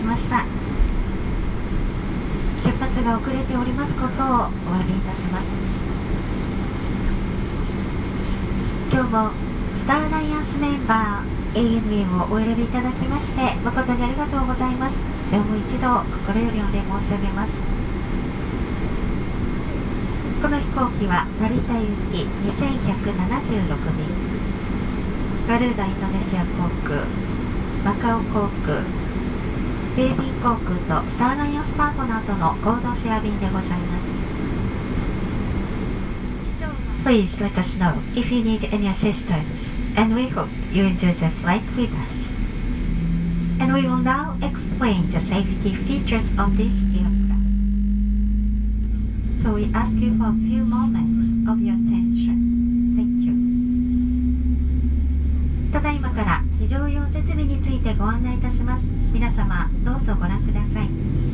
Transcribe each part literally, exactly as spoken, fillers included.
しました。出発が遅れておりますことをお詫びいたします。今日もスターアライアンスメンバー エーエヌエー をお選びいただきまして誠にありがとうございます。乗務一同心よりお礼申し上げます。この飛行機は成田行きにせんひゃくななじゅうろくびん、ガルーダインドネシア航空、マカオ航空、ベイビー航空とスターアライアンスパートナーとの合同シェア便でございます。Please let us know if you need any assistance, and we hope you enjoy the flight with us. And we will now explain the safety features of this aircraft. So we ask you for a few moments of your attention. Thank you. ただいまから非常用設備についてご案内いたします。皆様どうぞご覧ください。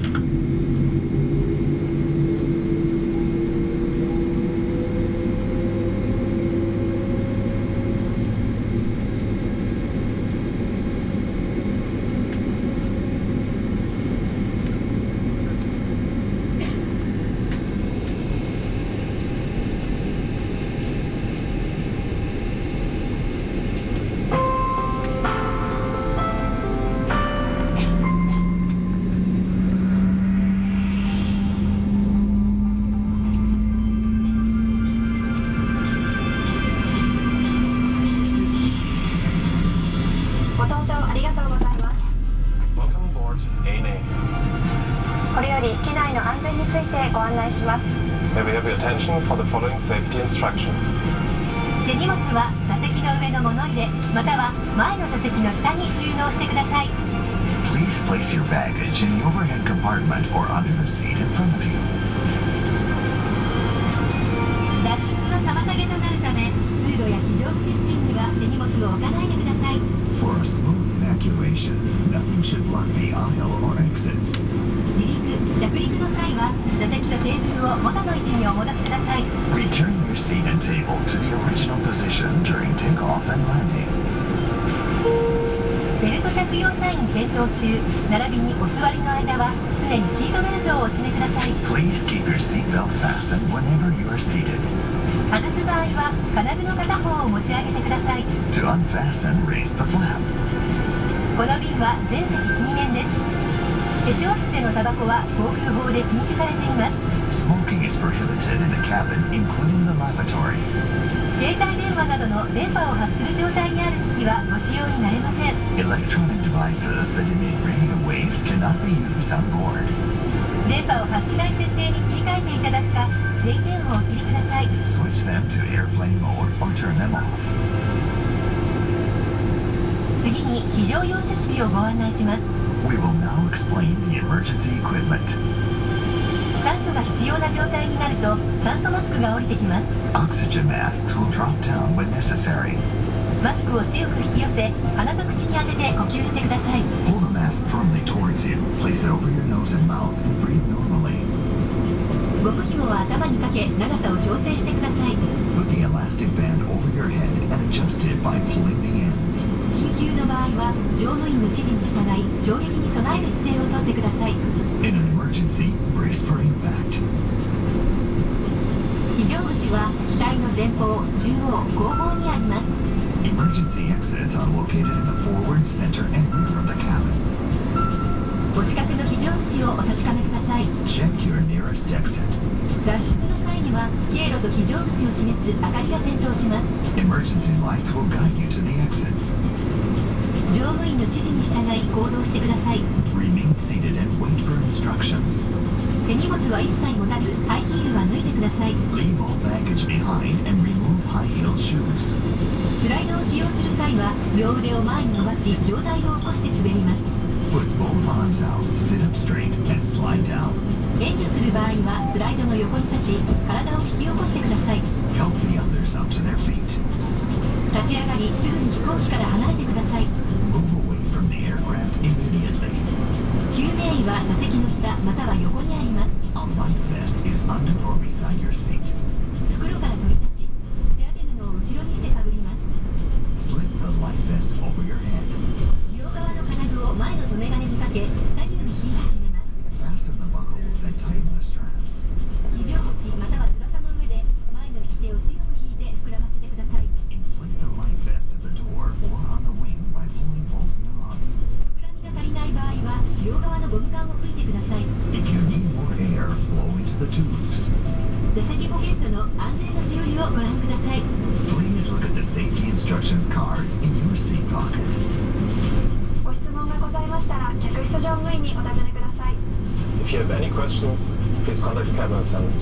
May we have your attention for the following safety instructions. 手荷物は座席の上の物入れまたは前の座席の下に収納してください。 Please place your baggage in the overhead compartment or under the seat in front of you. 脱出の妨げとなるため通路や非常口付近には手荷物を置かないでください。 For a smooth evacuation, nothing should block the aisle or exits. 離陸・着陸の際は座席とテーブルを元の位置にお戻しください。 Return your seat and table to the original position during takeoff and landing. ベルト着用サイン点灯中並びにお座りの間は常にシートベルトをお締めください。 Please keep your seatbelt fastened whenever you are seated. 外す場合は金具の片方を持ち上げてください。 To unfasten, raise the flap. この便は全席禁煙です。化粧室でのタバコは航空法で禁止されています。 Smoking is prohibited in the cabin, including the lavatory. 携帯電話などの電波を発する状態にある機器はご使用になれません。 Electronic devices that emit radio waves cannot be used on board. 電波を発しない設定に切り替えていただくか電源をお切りください。 Switch them to airplane mode or turn them off. 次に非常用設備をご案内します。 We will now explain the emergency equipment. 酸素が必要な状態になると酸素マスクが降りてきます。 Oxygen masks will drop down when necessary. マスクを強く引き寄せ鼻と口に当てて呼吸してください。 Pull the mask firmly towards you. Place it over your nose and mouth and breathe normally. ゴム紐は頭にかけ長さを調整してください。 Put the elastic band over your head and adjust it by pulling the ends. 緊急の場合は乗務員の指示に従い衝撃に備える姿勢をとってください。 In an emergency, brace for impact. 非常口は機体の前方、中央、後方にあります。 Emergency exits are located in the forward, center, and rear of the cabin. お近くの非常口をお確かめください。 Check your nearest exit. 脱出の際には経路と非常口を示す明かりが点灯します。 Emergency lights will guide you to the exits. 乗務員の指示に従い行動してください。 Remain seated and wait for instructions. 手荷物は一切持たずハイヒールは脱いでください。 Leave all baggage behind and remove high-heeled shoes. スライドを使用する際は両腕を前に伸ばし上体を起こして滑ります。 Put both arms out, sit up straight, and slide down. 援助する場合はスライドの横に立ち体を引き起こしてください。 Help the others up to their feet. 立ち上がりすぐに飛行機から離れてください。 Move away from the aircraft immediately. 救命医は座席の下または横にあります。 A life vest is under or beside your seat. 袋から取り出し背当て布を後ろにしてかぶります。 Slip the life vest over your head. 両側の金具を前の留め金にかけ左右の tubes. 座席ポケットの安全のしおりをご覧ください。 Please look at the safety instructions card in your seat pocket. ご質問がございましたら客室乗務員にお尋ねください。 If you have any questions, please contact the cabin attendant.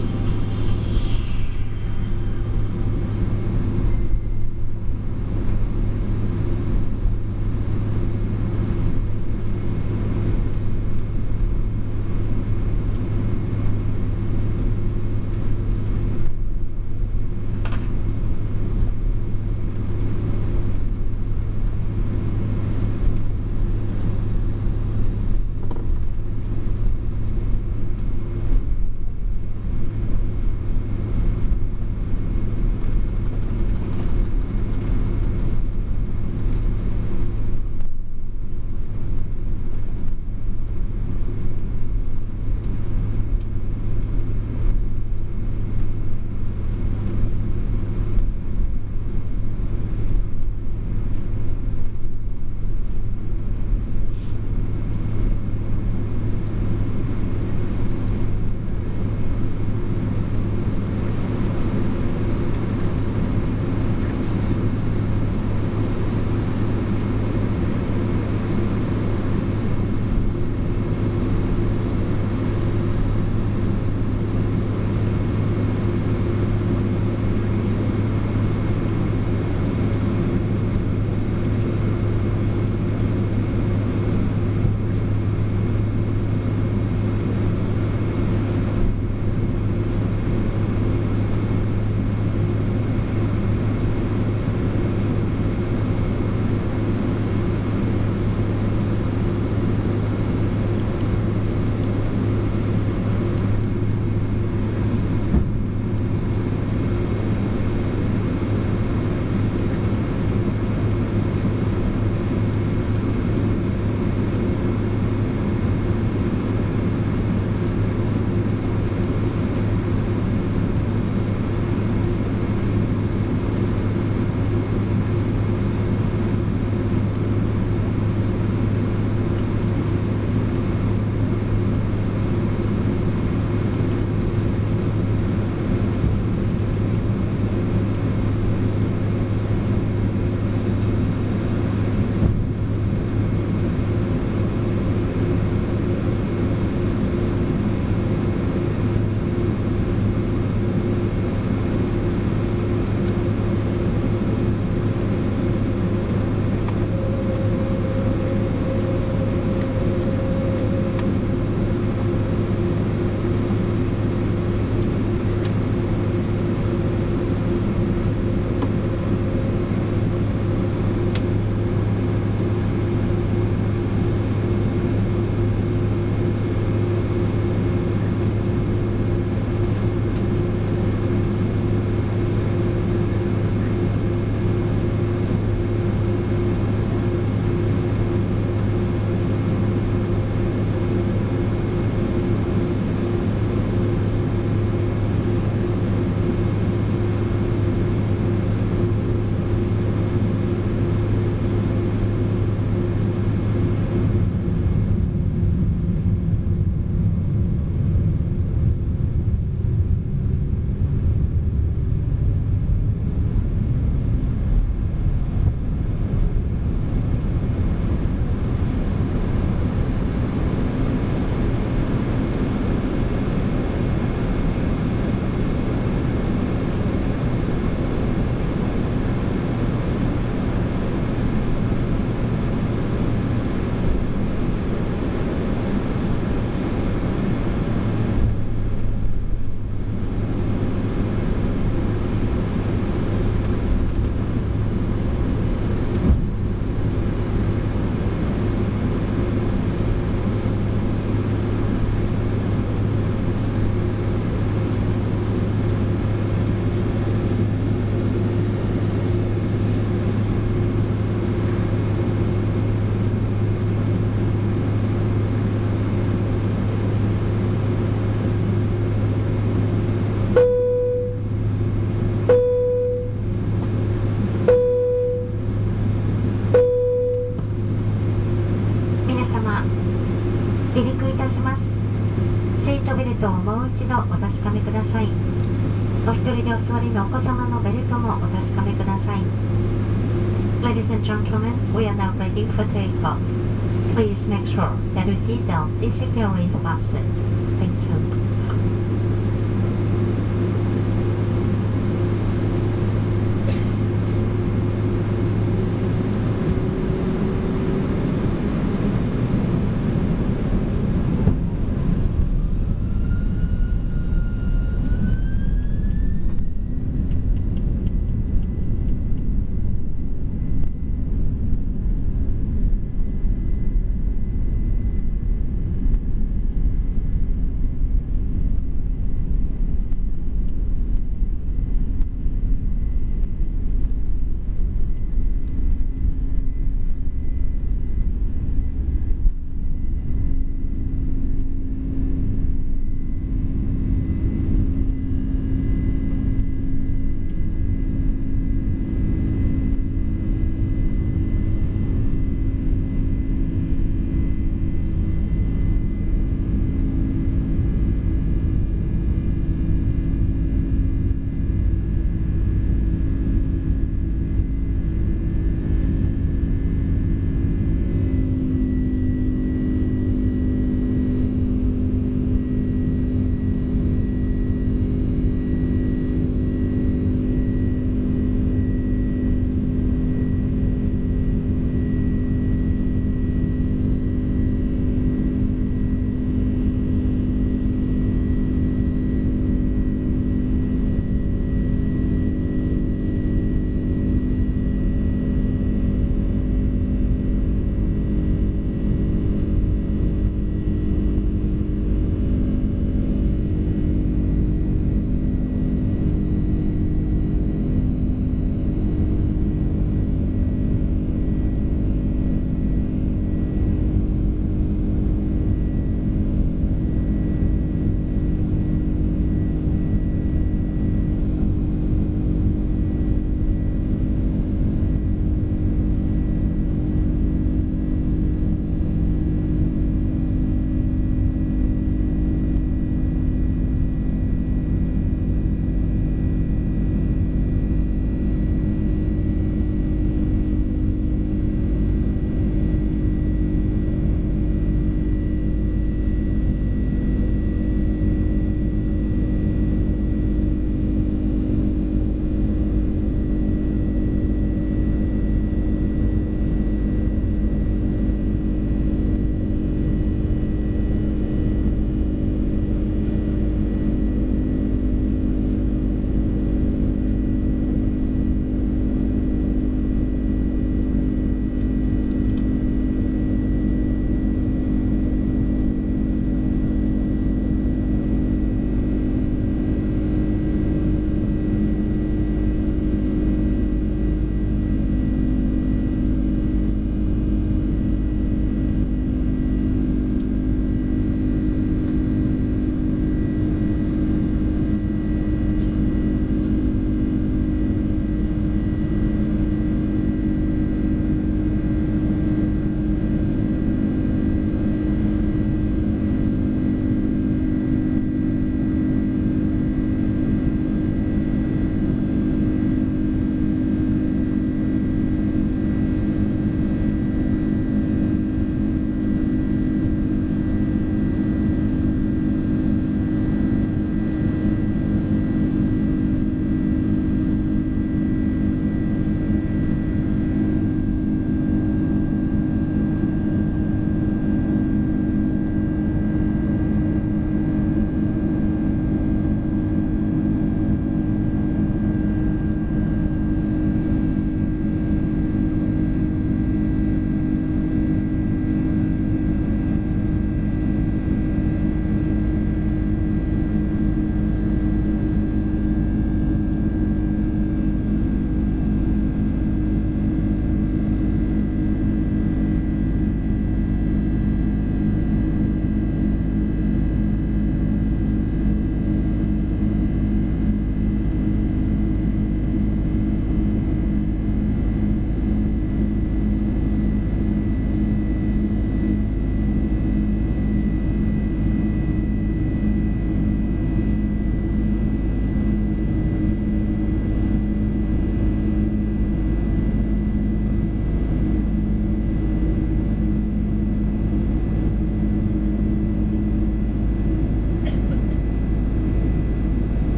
シートベルトをもう一度お確かめください。お一人でお座りのお子様のベルトもお確かめください。Ladies and gentlemen, we are now ready for takeoff. Please make sure that your seatbelt is securely fastened. Thank you.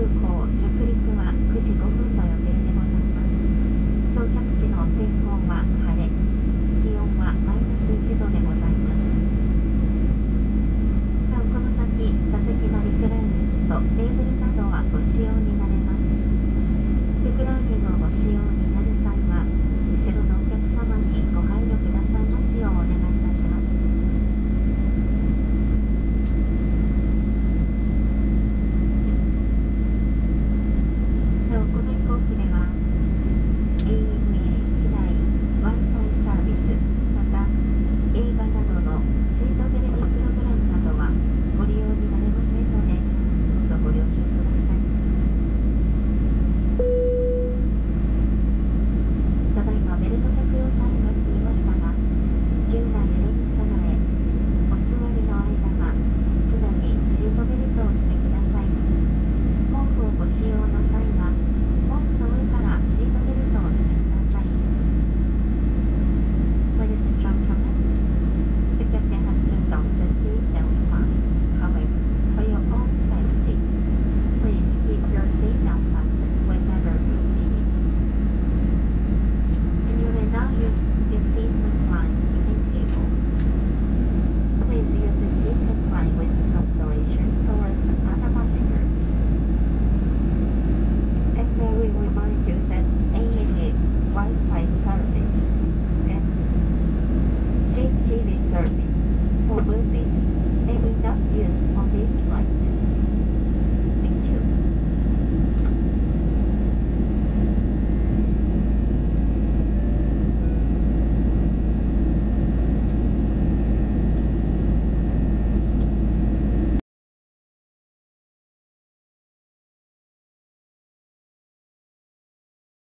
空港着陸はくじごふんの予定でございます。到着地の天候は晴れ、気温はマイナスいちどでございます。なおこの先座席のリクライニングとテーブルなどはご使用に